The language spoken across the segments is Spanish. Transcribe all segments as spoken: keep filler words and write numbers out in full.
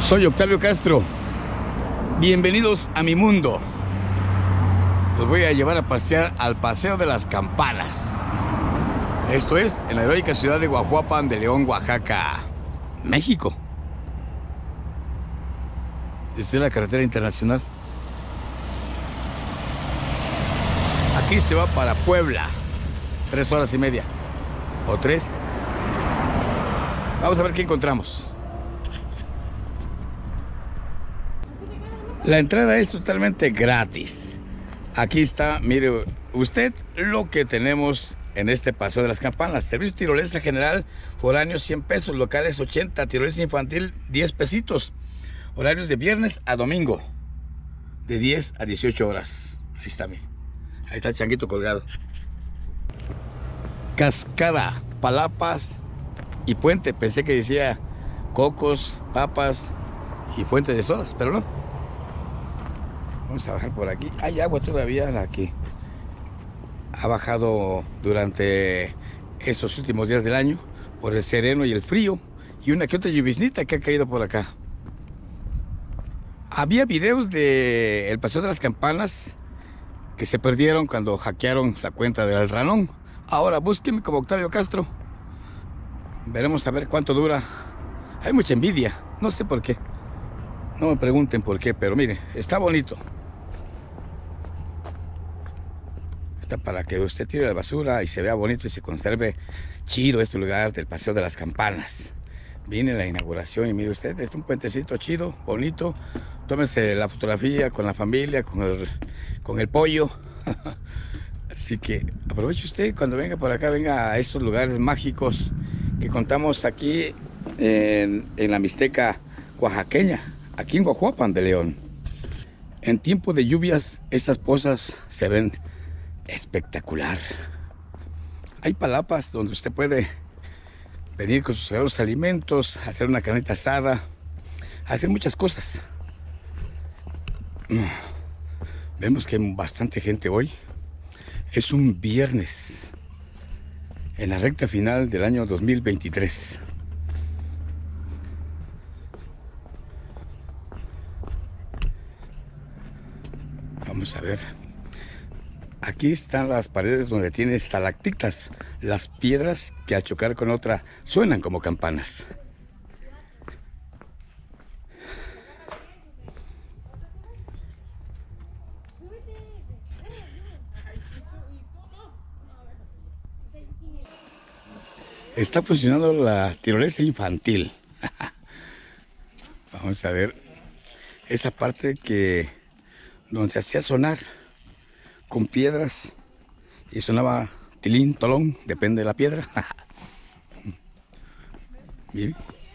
Soy Octavio Castro. Bienvenidos a mi mundo. Los voy a llevar a pasear al Paseo de las Campanas. Esto es en la heroica ciudad de Guajuapan de León, Oaxaca, México. Esta es la carretera internacional. Aquí se va para Puebla. Tres horas y media. O tres. Vamos a ver qué encontramos. La entrada es totalmente gratis. Aquí está, mire usted lo que tenemos en este Paseo de las Campanas. Servicio tirolesa general, foráneo cien pesos, locales ochenta, tirolesa infantil diez pesitos. Horarios de viernes a domingo, de diez a dieciocho horas. Ahí está, mire. Ahí está el changuito colgado. Cascada, palapas y puente. Pensé que decía cocos, papas y fuente de sodas, pero no. Vamos a bajar por aquí. Hay agua todavía, la que ha bajado durante estos últimos días del año por el sereno y el frío y una que otra lluviznita que ha caído por acá. Había videos de el Paseo de las Campanas que se perdieron cuando hackearon la cuenta del Ranón. Ahora búsquenme como Octavio Castro. Veremos a ver cuánto dura. Hay mucha envidia, no sé por qué. No me pregunten por qué, pero mire, está bonito. Está para que usted tire la basura y se vea bonito y se conserve chido este lugar del Paseo de las Campanas. Vine a la inauguración y mire usted, es un puentecito chido, bonito. Tómese la fotografía con la familia, con el, con el pollo. Así que aproveche usted cuando venga por acá, venga a estos lugares mágicos que contamos aquí en, en la Mixteca oaxaqueña, aquí en Guajuapan de León. En tiempo de lluvias, estas pozas se ven espectacular. Hay palapas donde usted puede venir con sus sagrados alimentos, hacer una carnita asada, hacer muchas cosas. Vemos que hay bastante gente hoy. Es un viernes, en la recta final del año dos mil veintitrés. Vamos a ver. Aquí están las paredes donde tiene estalactitas, las piedras que al chocar con otra suenan como campanas. Está funcionando la tirolesa infantil. Vamos a ver esa parte que donde se hacía sonar con piedras y sonaba tilín, tolón, depende de la piedra. Miren.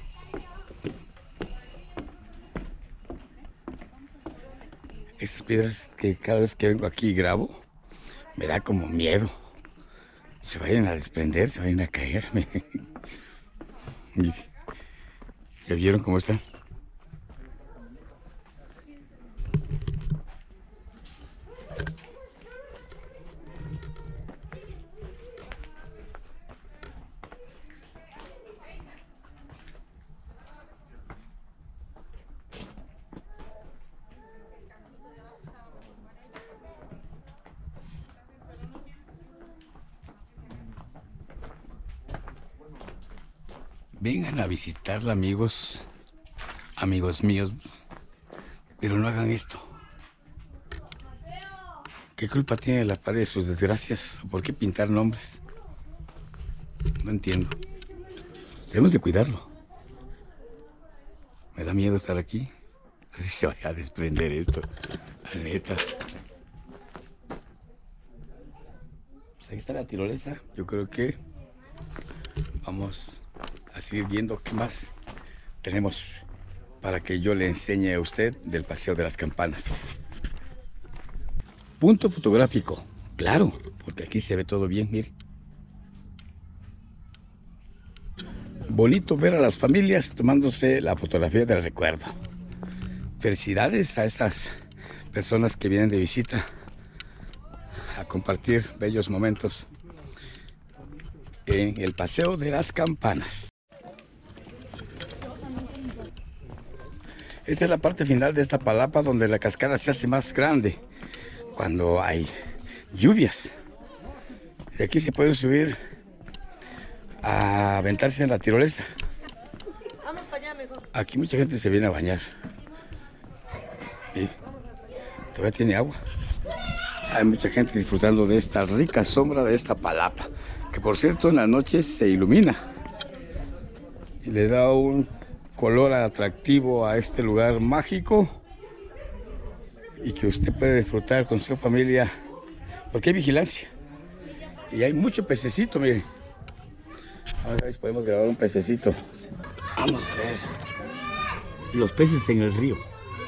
Esas piedras que cada vez que vengo aquí y grabo me da como miedo. Se vayan a desprender, se vayan a caer. Miren. ¿Ya vieron cómo están? Vengan a visitarla, amigos, amigos míos, pero no hagan esto. ¿Qué culpa tiene la pared de sus desgracias? ¿Por qué pintar nombres? No entiendo. Debemos de cuidarlo. Me da miedo estar aquí. Así se vaya a desprender esto. La neta. Pues ahí está la tirolesa. Yo creo que vamos a seguir viendo qué más tenemos para que yo le enseñe a usted del Paseo de las Campanas. Punto fotográfico, claro, porque aquí se ve todo bien, mire. Bonito ver a las familias tomándose la fotografía del recuerdo. Felicidades a esas personas que vienen de visita a compartir bellos momentos en el Paseo de las Campanas. Esta es la parte final de esta palapa donde la cascada se hace más grande cuando hay lluvias. De aquí se puede subir a aventarse en la tirolesa. Aquí mucha gente se viene a bañar. Mire, todavía tiene agua. Hay mucha gente disfrutando de esta rica sombra de esta palapa, que por cierto en las noches se ilumina y le da un color atractivo a este lugar mágico y que usted puede disfrutar con su familia porque hay vigilancia y hay mucho pececito. Mire, vamos a ver si podemos grabar un pececito. Vamos a ver los peces en el río.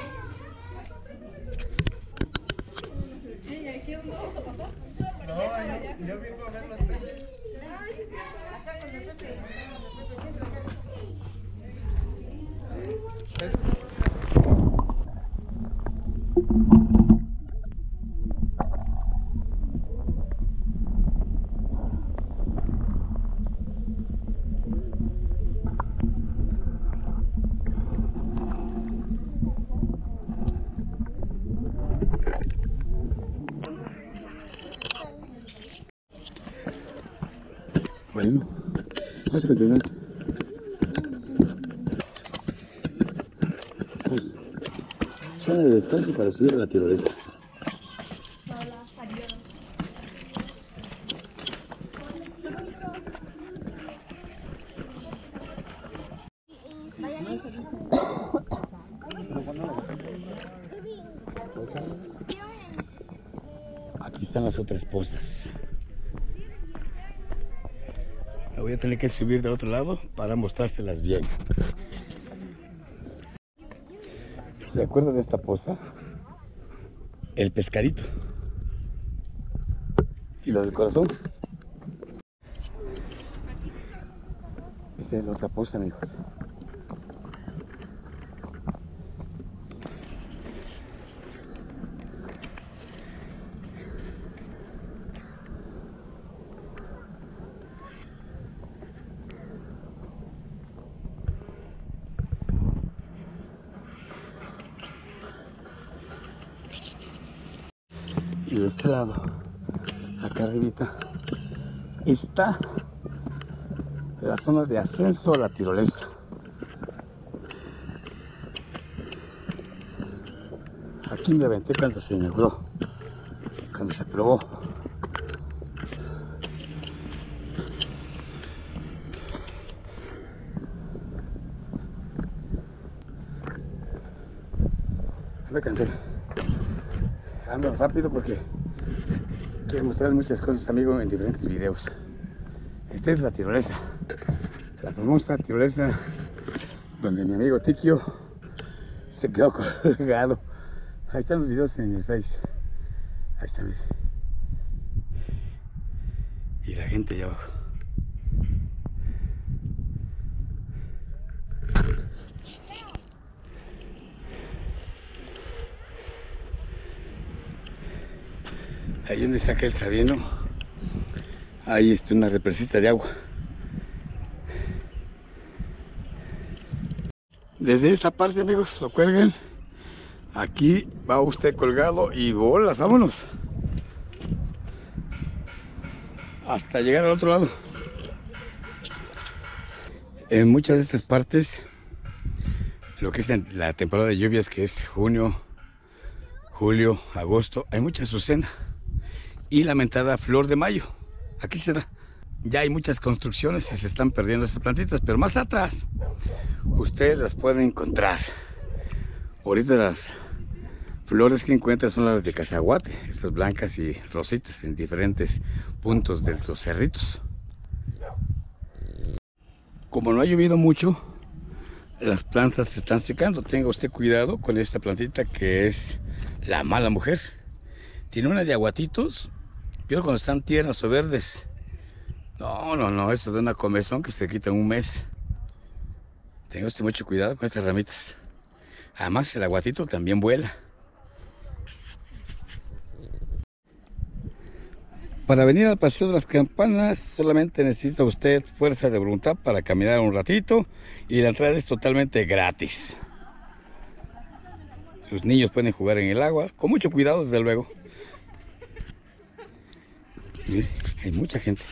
Bueno, vamos a continuar. Zona de descanso para subir a la tirolesa. Aquí están las otras pozas. Me voy a tener que subir del otro lado para mostrárselas bien. ¿Se acuerdan de esta poza? El pescadito. Y lo del corazón. Esa es la otra poza, amigos. Y de este lado, acá arribita, está la zona de ascenso a la tirolesa. Aquí me aventé cuando se inauguró, cuando se probó. Me cansé. Ando rápido porque quiero mostrar muchas cosas, amigos, en diferentes videos. Esta es la tirolesa, la famosa tirolesa donde mi amigo Tikio se quedó colgado. Ahí están los videos en el Face. Ahí está, mire. Y la gente allá abajo. Ahí donde está aquel sabiendo, ahí está una represita de agua. Desde esta parte, amigos, lo cuelgan. Aquí va usted colgado y bolas, vámonos. Hasta llegar al otro lado. En muchas de estas partes, lo que es la temporada de lluvias, que es junio, julio, agosto, hay mucha azucena. Y la mentada flor de mayo, aquí se da. Ya hay muchas construcciones y se están perdiendo estas plantitas, pero más atrás ustedes las pueden encontrar. Ahorita las flores que encuentran son las de cacahuate, estas blancas y rositas en diferentes puntos de los cerritos. Como no ha llovido mucho, las plantas se están secando. Tenga usted cuidado con esta plantita que es la mala mujer. Tiene una de aguatitos, pero cuando están tiernas o verdes. No, no, no, eso es de una comezón que se quita en un mes. Tenga usted mucho cuidado con estas ramitas. Además, el aguatito también vuela. Para venir al Paseo de las Campanas solamente necesita usted fuerza de voluntad para caminar un ratito y la entrada es totalmente gratis. Los niños pueden jugar en el agua, con mucho cuidado desde luego. Miren, hay mucha gente.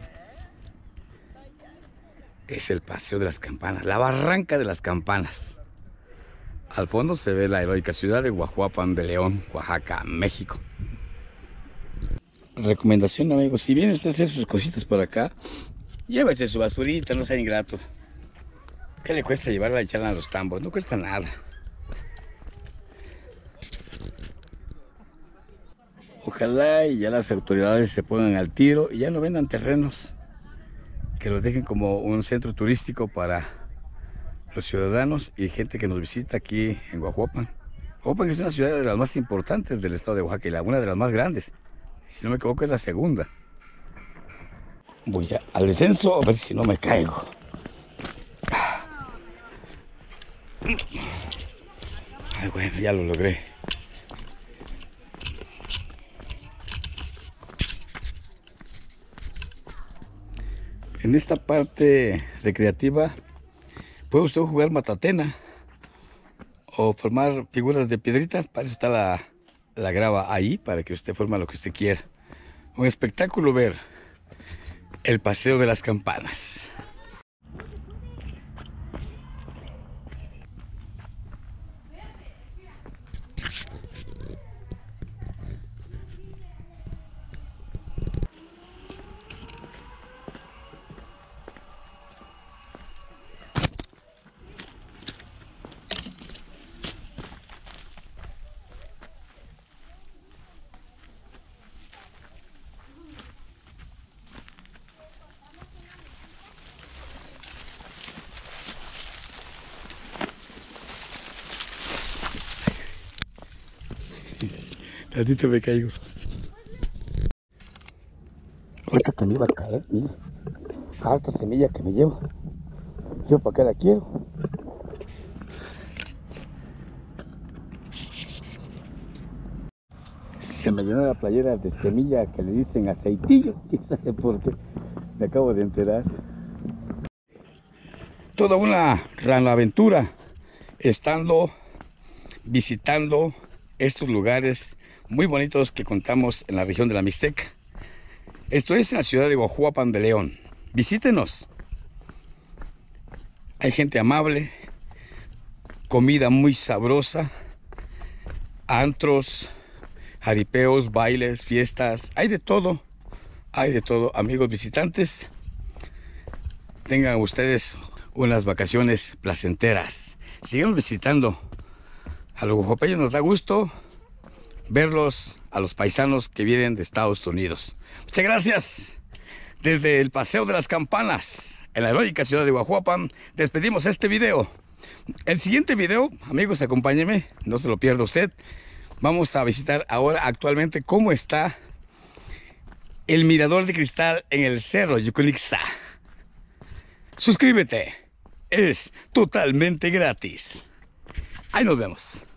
Es el Paseo de las Campanas, la Barranca de las Campanas. Al fondo se ve la heroica ciudad de Guajuapan de León, Oaxaca, México. Recomendación, amigos, si viene usted a hacer sus cositas por acá, llévese su basurita, no sea ingrato. ¿Qué le cuesta llevarla y echarla a los tambos? No cuesta nada. Ojalá y ya las autoridades se pongan al tiro y ya no vendan terrenos, que los dejen como un centro turístico para los ciudadanos y gente que nos visita aquí en Guajuapan. Guajuapan es una ciudad de las más importantes del estado de Oaxaca y la, una de las más grandes. Si no me equivoco es la segunda. Voy a, al descenso a ver si no me caigo. Ay, bueno, ya lo logré. En esta parte recreativa puede usted jugar matatena o formar figuras de piedrita. Para eso está la, la grava ahí, para que usted forme lo que usted quiera. Un espectáculo ver el Paseo de las Campanas. Tantito me caigo. Ahorita que me iba a caer, mira. Harta semilla que me llevo. Yo para qué la quiero. Se me llenó la playera de semilla que le dicen aceitillo. ¿Quién sabe por qué? Me acabo de enterar. Toda una gran aventura estando visitando estos lugares muy bonitos que contamos en la región de la Mixteca. Esto es en la ciudad de Guajuapan de León. Visítenos. Hay gente amable, comida muy sabrosa, antros, jaripeos, bailes, fiestas, hay de todo, hay de todo. Amigos visitantes, tengan ustedes unas vacaciones placenteras. Sigamos visitando. A los guajuapeños nos da gusto verlos, a los paisanos que vienen de Estados Unidos. Muchas gracias. Desde el Paseo de las Campanas, en la heroica ciudad de Guajuapan, despedimos este video. El siguiente video, amigos, acompáñenme, no se lo pierda usted. Vamos a visitar ahora actualmente cómo está el mirador de cristal en el Cerro Yucunixá. Suscríbete, es totalmente gratis. Ahí nos vemos.